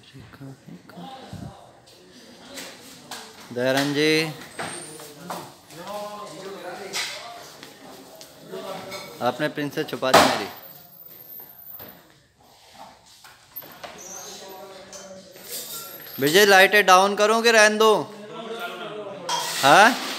दयारन जी, आपने प्रिंसेस छुपा दी मेरी। विजय लाइटें डाउन करूं कि रहने दो? हाँ